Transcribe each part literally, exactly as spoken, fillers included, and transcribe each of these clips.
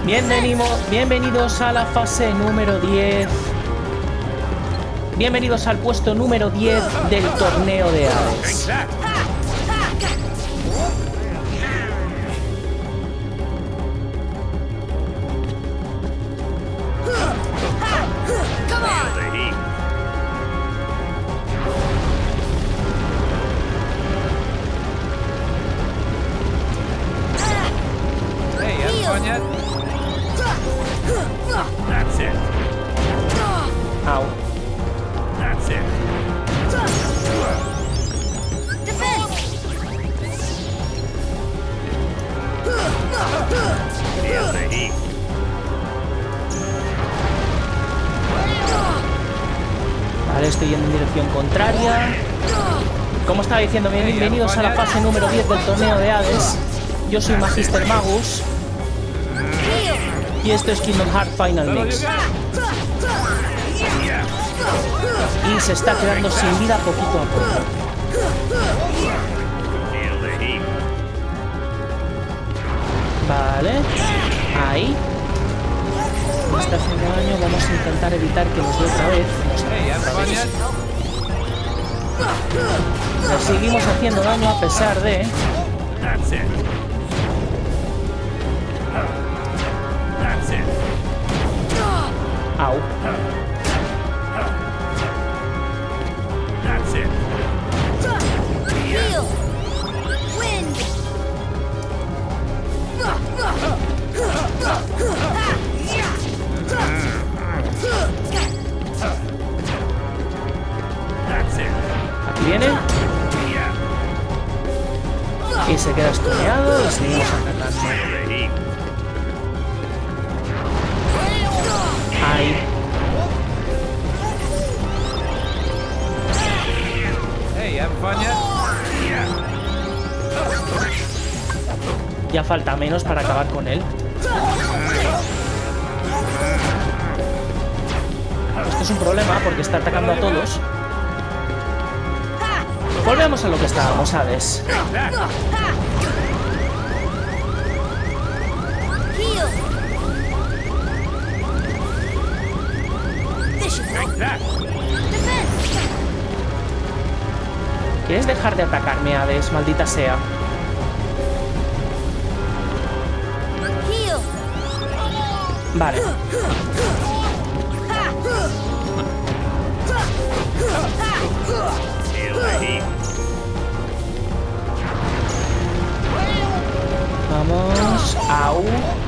Bienvenidos, bienvenidos a la fase número diez. Bienvenidos al puesto número diez del torneo de Hades. That's it. Au. That's it. Feel the heat. Vale, estoy yendo en dirección contraria. Como estaba diciendo, bienvenidos a la fase número diez del torneo de Hades. Yo soy Magister Magus. Y esto es Kingdom Hearts Final Mix. Y se está quedando sin vida poquito a poco. Vale. Ahí. Me está haciendo daño. Vamos a intentar evitar que nos dé otra vez. Otra vez. Nos seguimos haciendo daño a pesar de... Au. That's it. Heal. Wind. That's it. Aquí viene. Y se queda estuneado y seguimos atacando. Ahí. Hey, having fun yet? Ya falta menos para acabar con él. Esto es un problema porque está atacando a todos. Volvemos a lo que estábamos, Hades. ¿Quieres dejar de atacarme, Hades, maldita sea? Vale. Vamos. Au.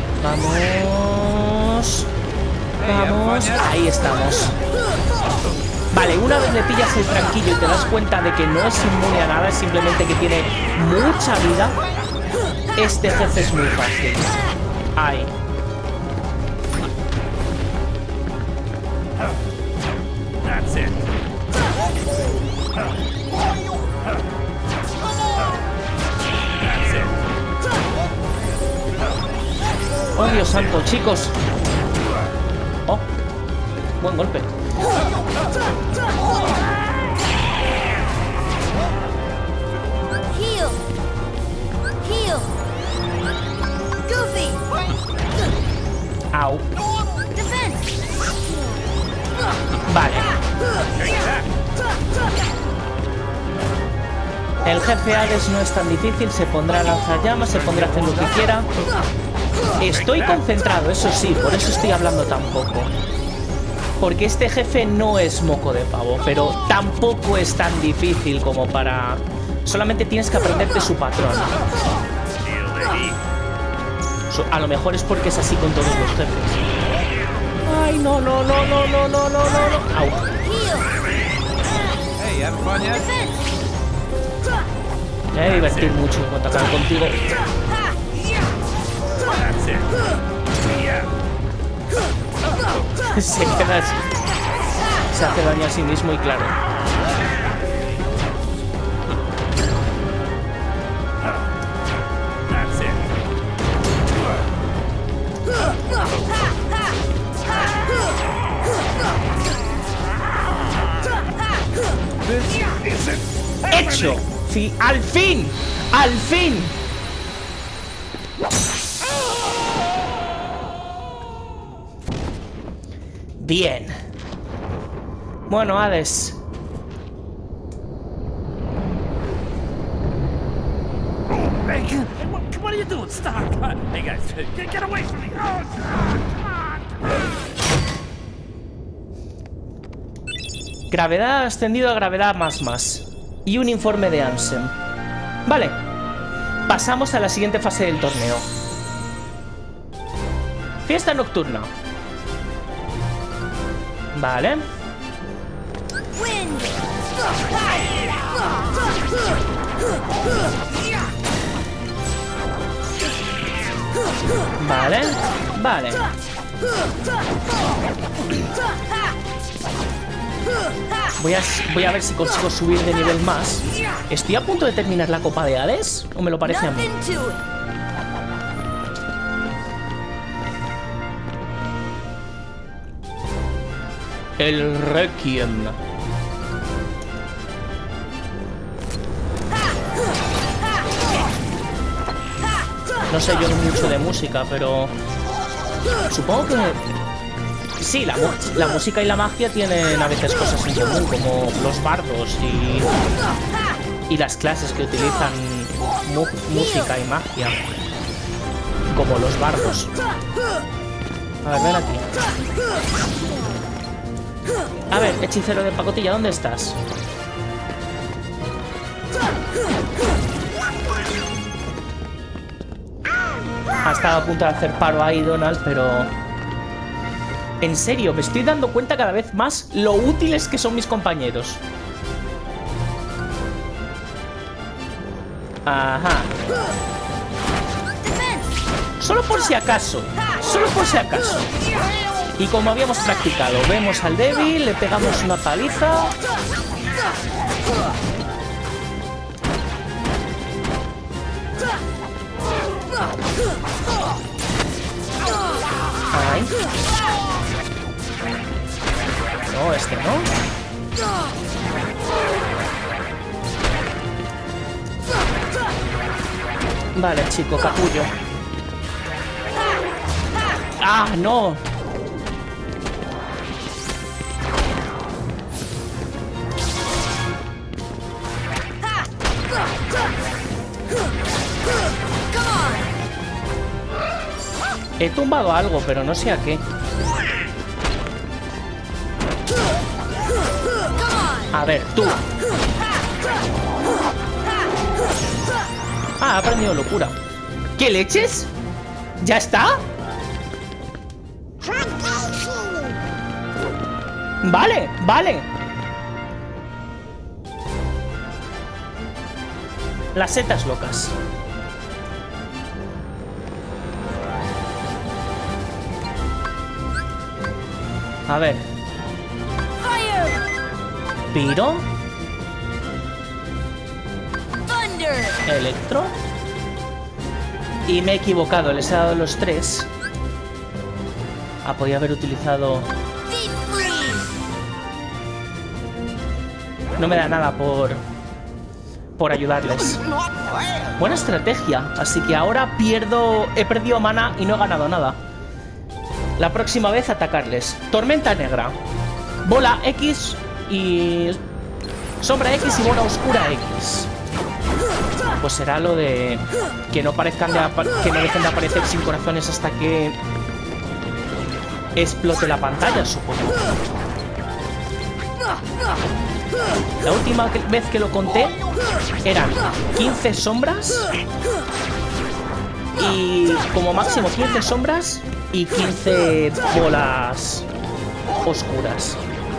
Vamos. Vamos. Ahí estamos. Vale, una vez le pillas el tranquillo y te das cuenta de que no es inmune a nada, es simplemente que tiene mucha vida, este jefe es muy fácil. Ahí. Oh, Dios santo, chicos. Oh, buen golpe. Heal. Heal. Goofy. Au. Defense. Vale. El jefe Hades no es tan difícil, se pondrá a lanzar llamas, se pondrá a hacer lo que quiera. Estoy concentrado, eso sí, por eso estoy hablando tan poco. Porque este jefe no es moco de pavo, pero tampoco es tan difícil como para... Solamente tienes que aprenderte su patrón. A lo mejor es porque es así con todos los jefes. Ay, no, no, no, no, no, no, no, no, no. Au. Hey, having fun yet? Me voy a divertir mucho cuando acabe contigo. Se queda así. Se hace daño a sí mismo y claro. ¡Hecho! Sí, ¡al fin! ¡Al fin! Bien. Bueno, Hades. Hey, hey, what, what are you doing? Stop! Hey guys, get, get away from me! Oh, come on! Gravedad ascendido a gravedad más más. Y un informe de Ansem. Vale. Pasamos a la siguiente fase del torneo. Fiesta nocturna. Vale. Wind. Vale. Vale. Voy a, voy a ver si consigo subir de nivel más. ¿Estoy a punto de terminar la Copa de Hades? ¿O me lo parece a mí? Nothing to it. El Requiem. No sé yo mucho de música, pero supongo que sí, la, mu la música y la magia tienen a veces cosas en común, como los bardos y, y las clases que utilizan mu música y magia, como los bardos. A ver, ven aquí. A ver, hechicero de pacotilla, ¿dónde estás? Ha estado a punto de hacer paro ahí, Donald, pero... En serio, me estoy dando cuenta cada vez más lo útiles que son mis compañeros. Ajá. Solo por si acaso. Solo por si acaso. Y como habíamos practicado, vemos al débil, le pegamos una paliza. Ay. No, este no. Vale, chico, capullo. ¡Ah, no! He tumbado algo, pero no sé a qué. A ver, tú. Ah, ha aprendido locura. ¿Qué leches? ¿Ya está? Vale, vale. Las setas locas. A ver. Piro. Electro. Y me he equivocado, les he dado los tres. Ah, podía haber utilizado... No me da nada por... por ayudarles. Buena estrategia. Así que ahora pierdo... He perdido mana y no he ganado nada. La próxima vez atacarles. Tormenta negra. Bola X y... Sombra X y bola oscura X. Pues será lo de... Que no parezcan de... Que no dejen de aparecer sin corazones hasta que... explote la pantalla, supongo. La última vez que lo conté eran quince sombras y como máximo quince sombras y quince bolas oscuras.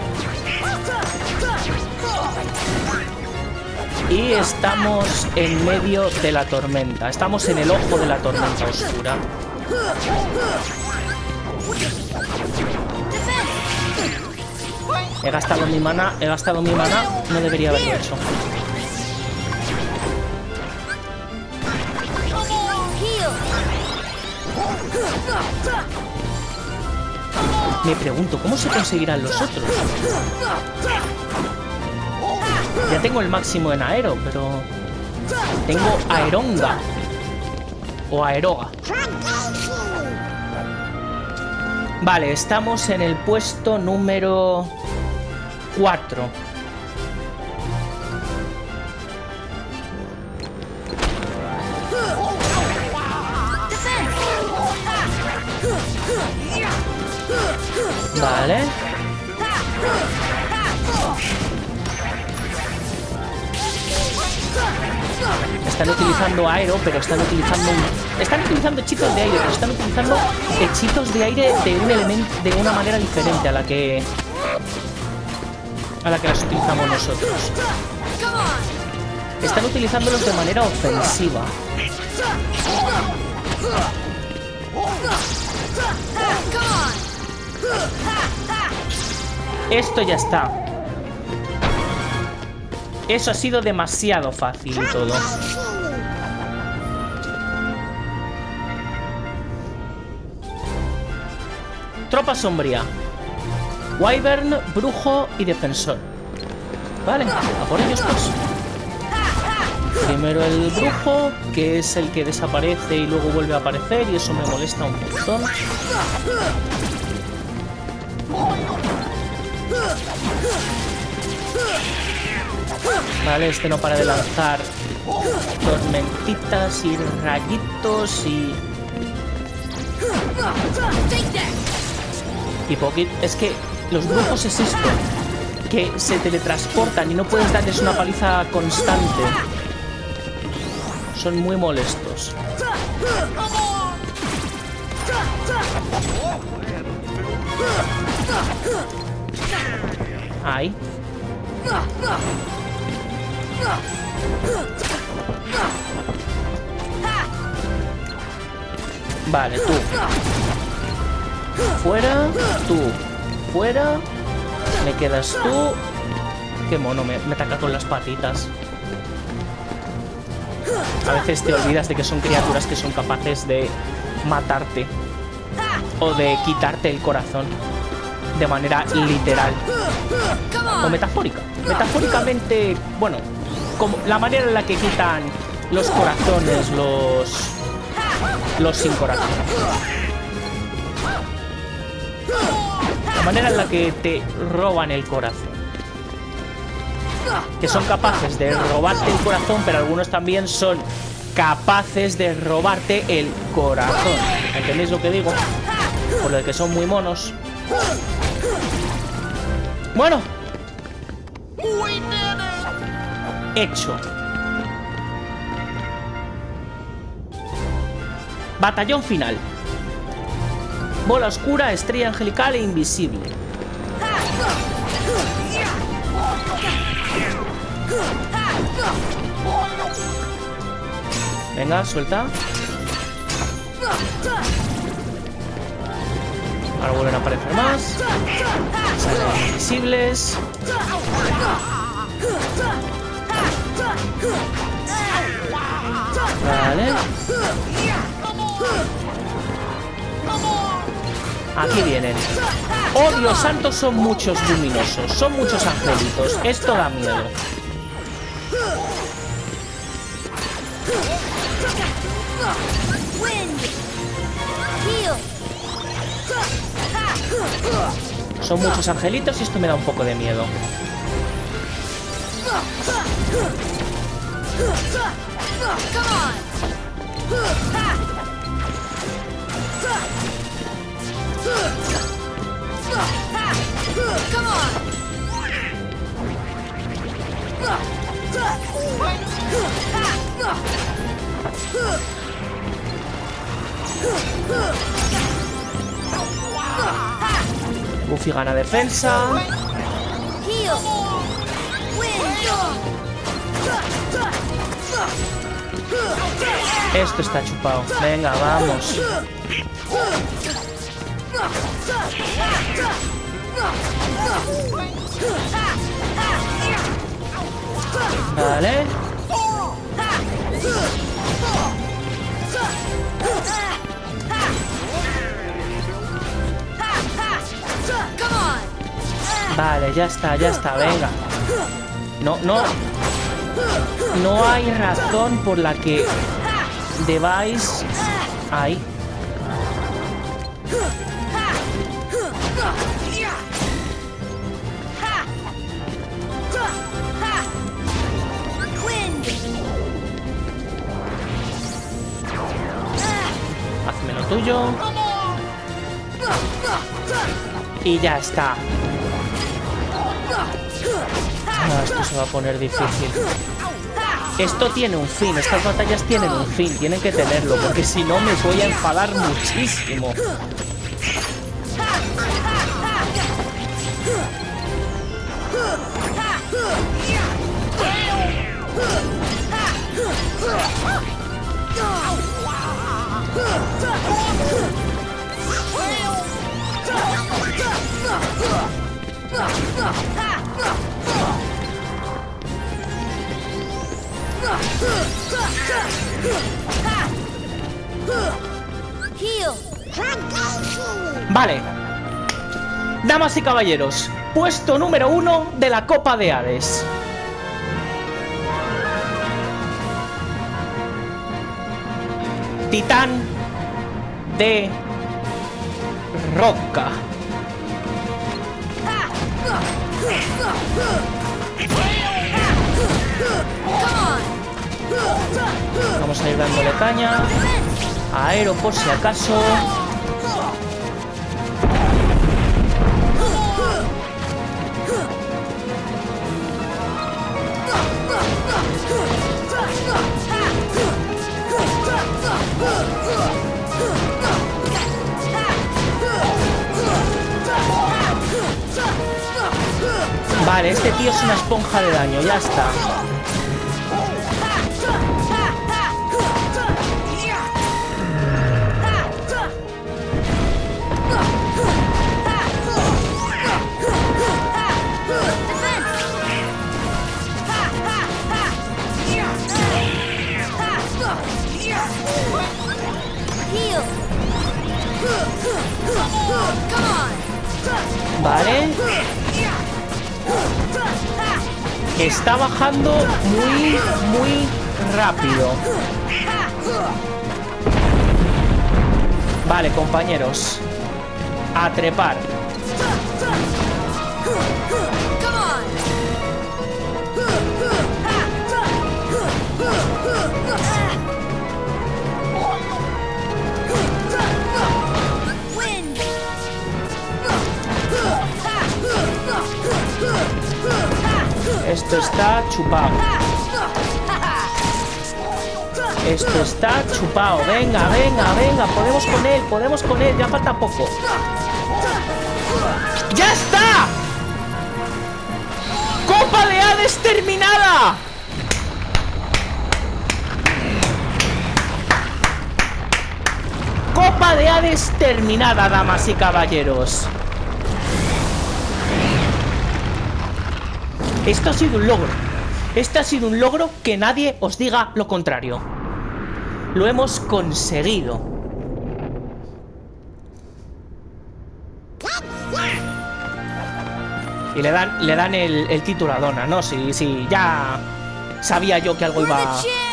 Y estamos en medio de la tormenta. Estamos en el ojo de la tormenta oscura. He gastado mi mana, he gastado mi mana, no debería haberlo hecho. Me pregunto, ¿cómo se conseguirán los otros? Ya tengo el máximo en aero, pero... Tengo aeronga. O aeroga. Vale, estamos en el puesto número cuatro. Vale. Están utilizando aero, pero están utilizando un... Están utilizando hechizos de aire, pero están utilizando hechizos de aire de un elemento, de una manera diferente a la que a la que las utilizamos nosotros. Están utilizándolos de manera ofensiva. Esto ya está. Eso ha sido demasiado fácil y todo. Tropa sombría. Wyvern, brujo y defensor. Vale, a por ellos pues. Primero el brujo, que es el que desaparece y luego vuelve a aparecer, y eso me molesta un montón. Vale, este no para de lanzar tormentitas y rayitos y... Y Pocket, es que los brujos es esto, que se teletransportan y no puedes darles una paliza constante. Son muy molestos. Ahí. Vale, tú. Fuera, tú. Fuera. Me quedas tú. Qué mono, me, me ataca con las patitas. A veces te olvidas de que son criaturas que son capaces de matarte. O de quitarte el corazón. De manera literal. O metafórica. Metafóricamente, bueno, como la manera en la que quitan los corazones, los... Los sin corazón. La manera en la que te roban el corazón. Que son capaces de robarte el corazón, pero algunos también son capaces de robarte el corazón. ¿Entendéis lo que digo? Por lo de que son muy monos. Bueno. Hecho. Batallón final. Bola oscura, estrella angelical e invisible. Venga, suelta. Ahora vuelven a aparecer más. Salen invisibles. Vale. Aquí vienen. Oh, Dios santo, son muchos luminosos. Son muchos angelitos. Esto da miedo. Son muchos angelitos y esto me da un poco de miedo. Buffy gana defensa. Esto está chupado. Venga, vamos. Vale. Vale, ya está, ya está, venga. No, no. No hay razón por la que debáis... Ahí. Hazme lo tuyo. Y ya está. Ah, esto se va a poner difícil. Esto tiene un fin, estas batallas tienen un fin, tienen que tenerlo, porque si no me voy a enfadar muchísimo. Vale. Damas y caballeros, puesto número uno de la Copa de Hades. Titán de roca. Vamos a ir dándole caña. Aero por si acaso. Vale, este tío es una esponja de daño, ya está. Vale. Está bajando muy, muy rápido. Vale, compañeros. A trepar. Esto está chupado. Esto está chupado. Venga, venga, venga. Podemos con él, podemos con él. Ya falta poco. ¡Ya está! ¡Copa de Hades terminada! Copa de Hades terminada, damas y caballeros. Esto ha sido un logro. Este ha sido un logro, que nadie os diga lo contrario. Lo hemos conseguido. Y le dan, le dan el, el título a Donna, ¿no? Sí, sí, ya sabía yo que algo iba...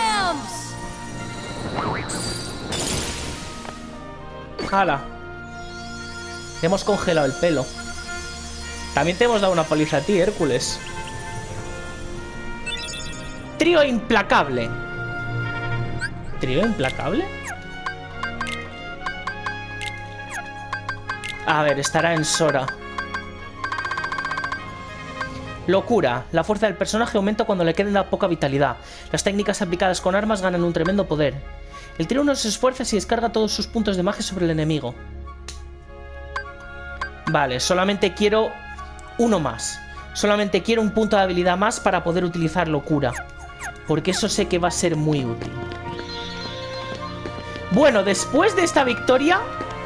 ¡Hala! Te hemos congelado el pelo. También te hemos dado una paliza a ti, Hércules. Trío implacable. ¿Trío implacable? A ver, estará en Sora. Locura. La fuerza del personaje aumenta cuando le queda poca vitalidad. Las técnicas aplicadas con armas ganan un tremendo poder. El trío no se esfuerza y descarga todos sus puntos de magia sobre el enemigo. Vale, solamente quiero uno más. Solamente quiero un punto de habilidad más para poder utilizar locura. Porque eso sé que va a ser muy útil. Bueno, después de esta victoria...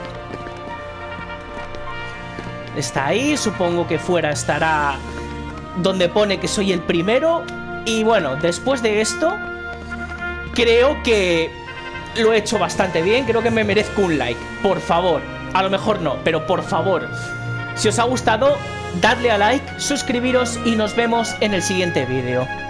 Está ahí, supongo que fuera estará donde pone que soy el primero. Y bueno, después de esto, creo que lo he hecho bastante bien. Creo que me merezco un like, por favor. A lo mejor no, pero por favor, si os ha gustado, dadle a like, suscribiros y nos vemos en el siguiente vídeo.